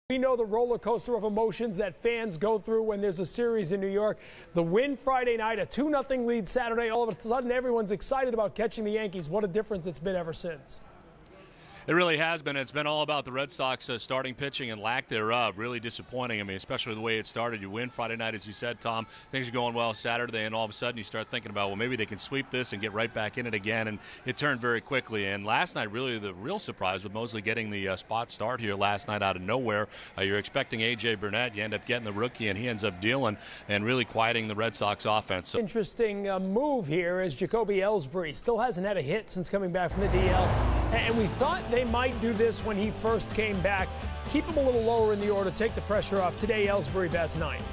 We know the roller coaster of emotions that fans go through when there's a series in New York. The win Friday night, a 2-0 lead Saturday. All of a sudden, everyone's excited about catching the Yankees. What a difference it's been ever since. It really has been. It's been all about the Red Sox starting pitching and lack thereof. Really disappointing. I mean, especially the way it started. You win Friday night, as you said, Tom. Things are going well Saturday, and all of a sudden you start thinking about, well, maybe they can sweep this and get right back in it again, and it turned very quickly. And last night, really the real surprise with Mosley getting the spot start here last night out of nowhere. You're expecting A.J. Burnett. You end up getting the rookie, and he ends up dealing and really quieting the Red Sox offense. So interesting move here as Jacoby Ellsbury still hasn't had a hit since coming back from the DL. And we thought they might do this when he first came back. Keep him a little lower in the order, take the pressure off. Today, Ellsbury bats ninth.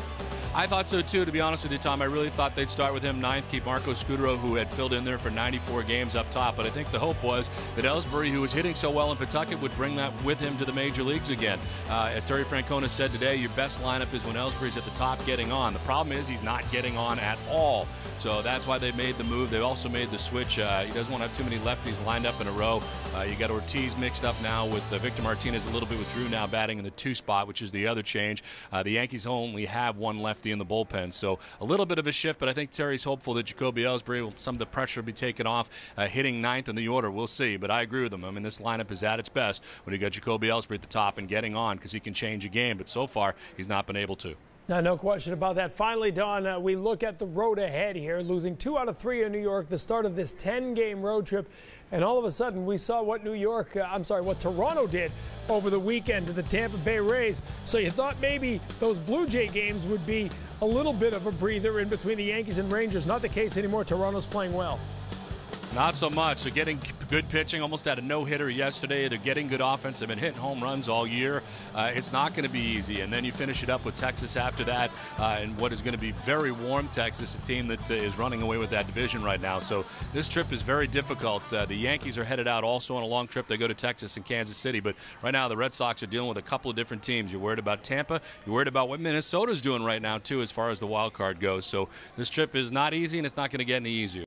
I thought so, too, to be honest with you, Tom. I really thought they'd start with him ninth, keep Marco Scudero, who had filled in there for 94 games, up top. But I think the hope was that Ellsbury, who was hitting so well in Pawtucket, would bring that with him to the major leagues again. As Terry Francona said today, your best lineup is when Ellsbury's at the top getting on. The problem is he's not getting on at all. So that's why they made the move. They also made the switch. He doesn't want to have too many lefties lined up in a row. You got Ortiz mixed up now with Victor Martinez a little bit, with Drew now batting in the 2 spot, which is the other change. The Yankees only have one lefty in the bullpen. So a little bit of a shift, but I think Terry's hopeful that Jacoby Ellsbury, some of the pressure will be taken off, hitting ninth in the order. We'll see, but I agree with him. I mean, this lineup is at its best when you got Jacoby Ellsbury at the top and getting on, because he can change a game, but so far he's not been able to. No question about that. Finally, Don, we look at the road ahead here, losing 2 out of 3 in New York, the start of this 10-game road trip, and all of a sudden we saw what what Toronto did over the weekend to the Tampa Bay Rays. So you thought maybe those Blue Jay games would be a little bit of a breather in between the Yankees and Rangers. Not the case anymore. Toronto's playing well. Not so much. They're getting good pitching, almost had a no-hitter yesterday. They're getting good offense. They've been hitting home runs all year. It's not going to be easy. And then you finish it up with Texas after that, and what is going to be very warm Texas, a team that is running away with that division right now. So this trip is very difficult. The Yankees are headed out also on a long trip. They go to Texas and Kansas City. But right now the Red Sox are dealing with a couple of different teams. You're worried about Tampa. You're worried about what Minnesota's doing right now, too, as far as the wild card goes. So this trip is not easy, and it's not going to get any easier.